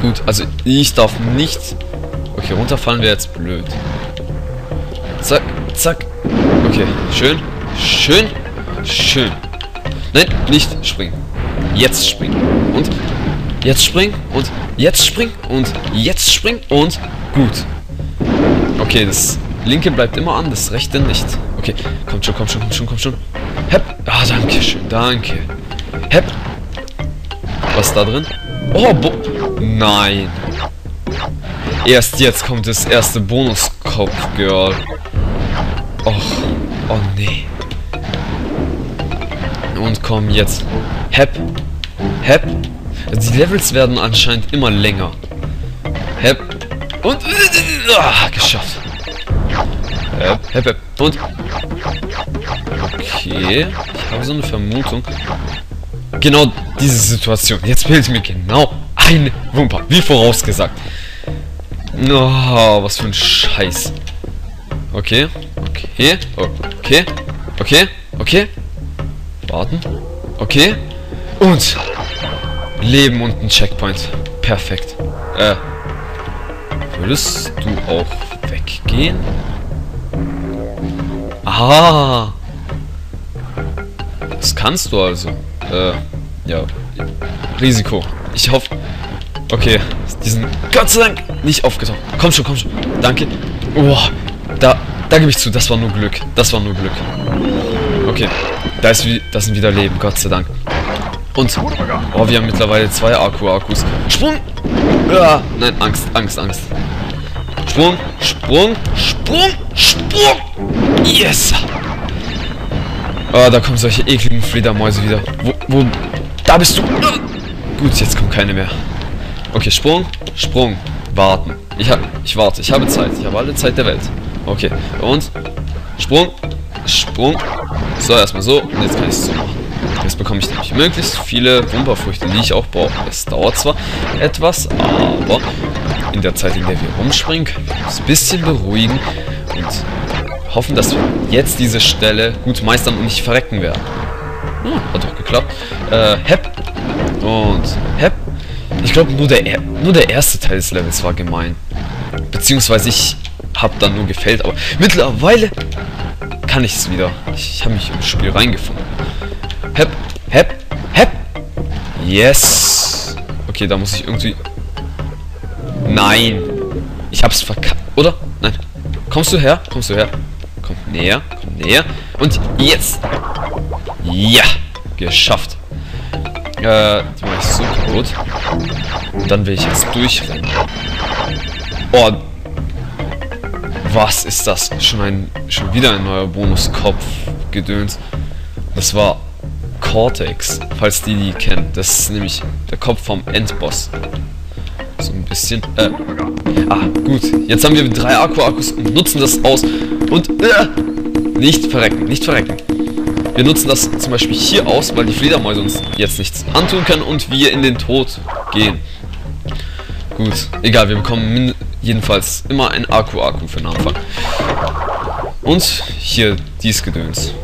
Gut, also ich darf nicht... Okay, runterfallen wäre jetzt blöd. Zack, zack. Okay, schön, schön, schön. Nein, nicht springen. Jetzt springen. Und jetzt springen. Und jetzt springen. Und jetzt springen. Und gut. Okay, das linke bleibt immer an, das rechte nicht. Okay, kommt schon, kommt schon, kommt schon, kommt schon. Hepp. Ah, danke schön, danke. Hepp. Was ist da drin? Oh, nein. Erst jetzt kommt das erste Bonus-Kopf-Girl. Och, oh nee. Und komm jetzt. Hepp. Hepp. Die Levels werden anscheinend immer länger. Hepp. Und... geschafft. Hepp, hepp, hepp. Und... Okay. Ich habe so eine Vermutung. Genau diese Situation. Jetzt fehlt mir genau eine Wumper. Wie vorausgesagt. Oh, was für ein Scheiß. Okay. Okay. Okay. Okay. Okay. Warten. Okay. Und Leben und ein Checkpoint. Perfekt. Würdest du auch weggehen? Ah. Das kannst du also. Ja. Risiko. Ich hoffe... Okay. Diesen... Gott sei Dank nicht aufgetaucht. Komm schon, komm schon. Danke. Oh. Da gebe ich zu. Das war nur Glück. Das war nur Glück. Okay. Das sind wieder Leben. Gott sei Dank. Und... Oh, wir haben mittlerweile 2 Akkus. Sprung! Ja, nein, Angst, Angst, Angst. Sprung, Sprung, Sprung, Sprung! Yes! Oh, da kommen solche ekligen Fledermäuse wieder. Wo? Da bist du! Gut, jetzt kommen keine mehr. Okay, Sprung, Sprung, warten. Ich warte, ich habe Zeit. Ich habe alle Zeit der Welt. Okay, und Sprung, Sprung. So, erstmal so. Und jetzt kann ich es so machen. Jetzt bekomme ich nämlich möglichst viele Wumperfrüchte, die ich auch brauche. Es dauert zwar etwas, aber in der Zeit, in der wir rumspringen, können wir uns ein bisschen beruhigen und hoffen, dass wir jetzt diese Stelle gut meistern und nicht verrecken werden. Hat doch geklappt. Hepp. Und Hepp. Ich glaube, nur der erste Teil des Levels war gemein. Beziehungsweise ich habe dann nur gefällt, aber mittlerweile kann ich es wieder. Ich habe mich ins Spiel reingefunden. Hepp, hepp, hepp. Yes. Okay, da muss ich irgendwie... Nein. Ich hab's verkackt. Oder? Nein. Kommst du her? Kommst du her? Komm näher. Komm näher. Und jetzt. Ja. Geschafft. Die mache ich so kaputt. Und dann will ich jetzt durchrennen. Oh. Was ist das? Schon wieder ein neuer Bonuskopf-Gedöns. Das war Cortex, falls die kennen. Das ist nämlich der Kopf vom Endboss. So ein bisschen. Gut. Jetzt haben wir 3 Akkus und nutzen das aus. Und nicht verrecken, nicht verrecken. Wir nutzen das zum Beispiel hier aus, weil die Fledermäuse uns jetzt nichts antun können und wir in den Tod gehen. Gut, egal, wir bekommen jedenfalls immer ein Akku für den Anfang. Und hier dies Gedöns.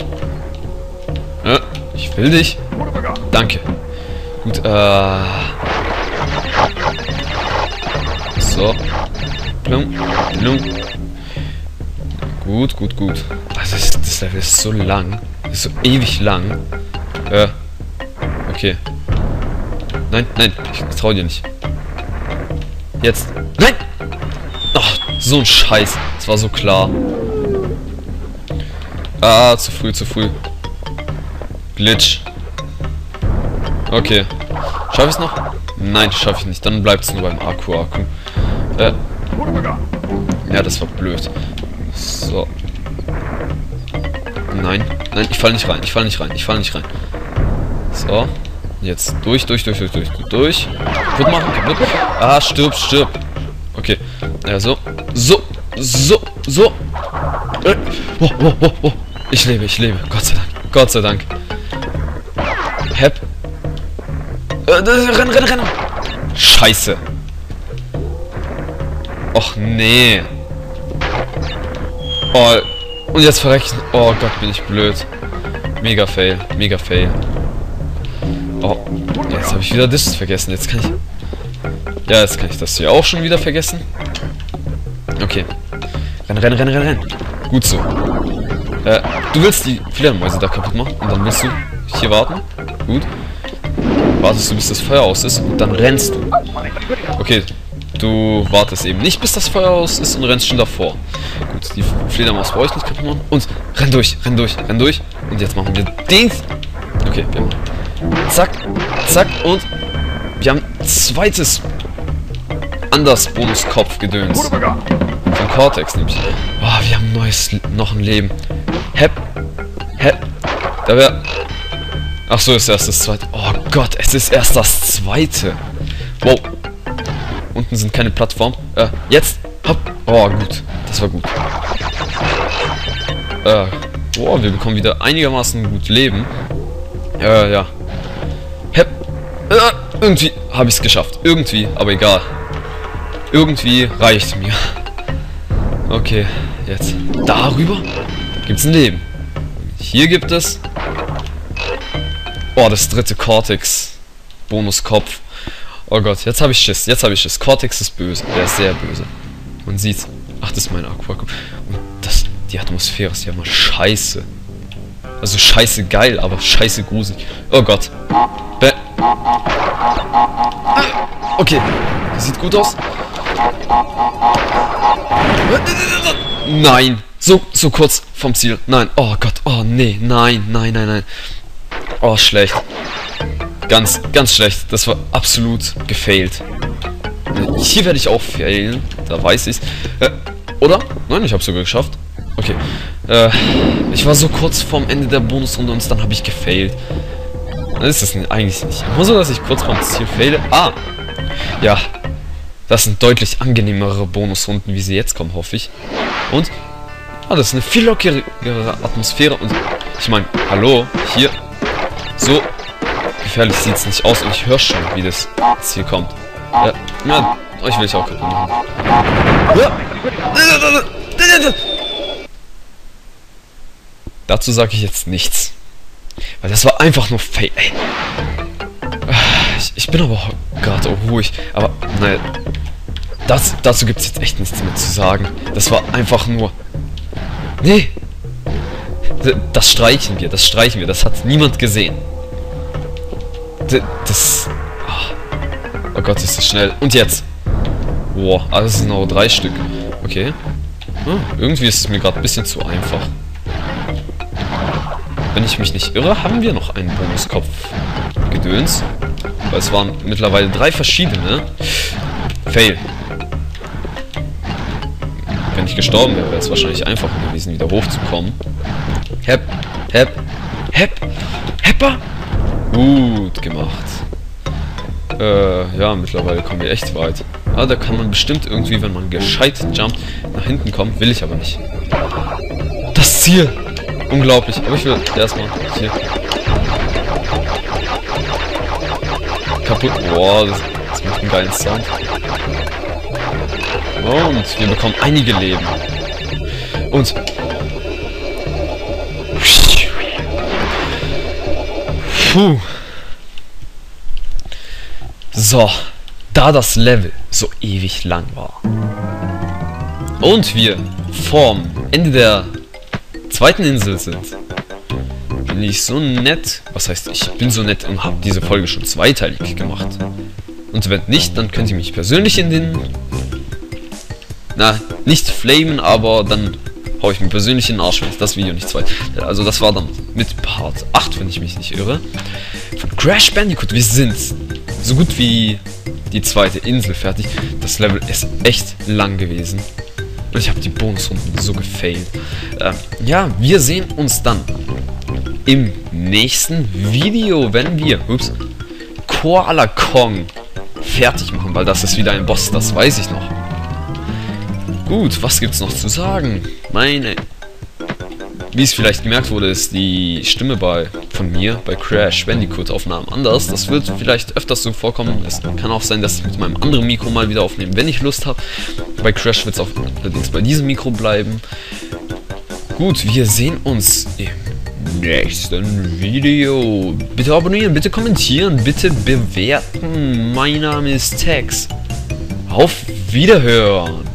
Ich will dich. Danke. Gut, so. Blum, blum. Gut, gut, gut. Also das Level ist so lang. Das ist so ewig lang. Okay. Nein, nein, ich trau dir nicht. Jetzt. Nein! Ach, so ein Scheiß. Das war so klar. Zu früh, zu früh. Glitch. Okay. Schaffe ich es noch? Nein, schaffe ich nicht. Dann bleibt es nur beim Akku. Ja, das war blöd. So. Nein. Nein, ich falle nicht rein. Ich falle nicht rein. Ich falle nicht rein. So. Jetzt durch. Kaputt machen, kaputt. Stirb, stirb. Okay. So. So. Ich lebe. Gott sei Dank. Gott sei Dank. Hepp. Rennen. Scheiße. Och, nee. Oh, und jetzt verrecken. Oh Gott, bin ich blöd. Mega fail. Oh, jetzt habe ich wieder das vergessen. Jetzt kann ich... Ja, jetzt kann ich das hier auch schon wieder vergessen. Okay. Renn. Gut so. Du willst die Fledermäuse da kaputt machen und dann willst du hier warten. Gut. Wartest du, bis das Feuer aus ist und dann rennst du. Okay. Du wartest eben nicht, bis das Feuer aus ist und rennst schon davor. Gut, die Fledermaus brauche ich nicht kaputt machen. Und renn durch. Und jetzt machen wir den. Okay, wir machen. Zack und wir haben zweites Anders-Bonus-Kopf-Gedöns. Von Cortex nämlich. Oh, wir haben noch ein Leben. Hep. Da wäre. Ach so, ist erst das zweite. Oh Gott, es ist erst das zweite. Wow. Unten sind keine Plattformen. Jetzt. Hopp. Oh, gut. Das war gut. Wow, wir bekommen wieder einigermaßen gut Leben. Ja. Hep. Irgendwie habe ich es geschafft. Irgendwie, aber egal. Irgendwie reicht mir. Okay, jetzt. Darüber gibt es ein Leben. Hier gibt es... Oh, das dritte Cortex. Bonuskopf. Oh Gott, jetzt habe ich Schiss. Cortex ist böse. Der ist sehr böse. Man sieht... Ach, das ist mein Aquacom. Und die Atmosphäre ist ja mal scheiße. Also scheiße geil, aber scheiße gruselig. Oh Gott. Okay. Sieht gut aus. Nein. So kurz vom Ziel. Nein. Oh Gott. Oh nee. Nein. Oh, schlecht. Ganz schlecht. Das war absolut gefailt. Hier werde ich auch failen. Da weiß ich's. Oder? Nein, ich habe es sogar geschafft. Okay. Ich war so kurz vorm Ende der Bonusrunde und dann habe ich gefailt. Das ist eigentlich nicht immer so, dass ich kurz vorm Ziel faile. Ah! Ja. Das sind deutlich angenehmere Bonusrunden, wie sie jetzt kommen, hoffe ich. Und? Ah, das ist eine viel lockerere Atmosphäre. Und ich meine, hallo, hier. So gefährlich sieht es nicht aus und ich höre schon, wie das Ziel kommt. Ja, euch will ich auch kaputt machen. Dazu sage ich jetzt nichts. Weil das war einfach nur Fail. Ey. Ich bin aber gerade ruhig. Aber, naja. Dazu gibt es jetzt echt nichts mehr zu sagen. Das war einfach nur... Nee. Das streichen wir. Das hat niemand gesehen. Oh Gott, ist das schnell. Und jetzt. Boah, alles sind noch 3 Stück. Okay. Irgendwie ist es mir gerade ein bisschen zu einfach. Wenn ich mich nicht irre, haben wir noch einen Bonuskopf-Gedöns. Weil es waren mittlerweile 3 verschiedene. Fail. Wenn ich gestorben wäre, wäre es wahrscheinlich einfacher gewesen, wieder hochzukommen. Hepper! Gut gemacht. Ja, mittlerweile kommen wir echt weit. Ah, da kann man bestimmt irgendwie, wenn man gescheit jumpt, nach hinten kommen. Will ich aber nicht. Das Ziel! Unglaublich. Aber ich will erstmal hier. Kaputt. Boah, das macht einen geilen Sound. Und wir bekommen einige Leben. Und... Puh. So, da das Level so ewig lang war und wir vorm Ende der zweiten Insel sind, bin ich so nett, was heißt, ich bin so nett und habe diese Folge schon zweiteilig gemacht. Und wenn nicht, dann könnt ihr mich persönlich in den... Na, nicht flamen, aber dann hau ich mir persönlich in den Arsch, wenn ich das Video nicht zweit... Also das war dann mit Part 8, wenn ich mich nicht irre. Von Crash Bandicoot. Wir sind so gut wie die zweite Insel fertig. Das Level ist echt lang gewesen. Und ich habe die Bonusrunden so gefailt. Ja, wir sehen uns dann im nächsten Video, wenn wir Koala Kong fertig machen, weil das ist wieder ein Boss, das weiß ich noch. Gut, was gibt's noch zu sagen? Wie es vielleicht gemerkt wurde, ist die Stimme von mir bei Crash Bandicoot Aufnahmen anders. Das wird vielleicht öfters so vorkommen. Es kann auch sein, dass ich mit meinem anderen Mikro mal wieder aufnehme, wenn ich Lust habe. Bei Crash wird es allerdings bei diesem Mikro bleiben. Gut, wir sehen uns im nächsten Video. Bitte abonnieren, bitte kommentieren, bitte bewerten. Mein Name ist Tex. Auf Wiederhören.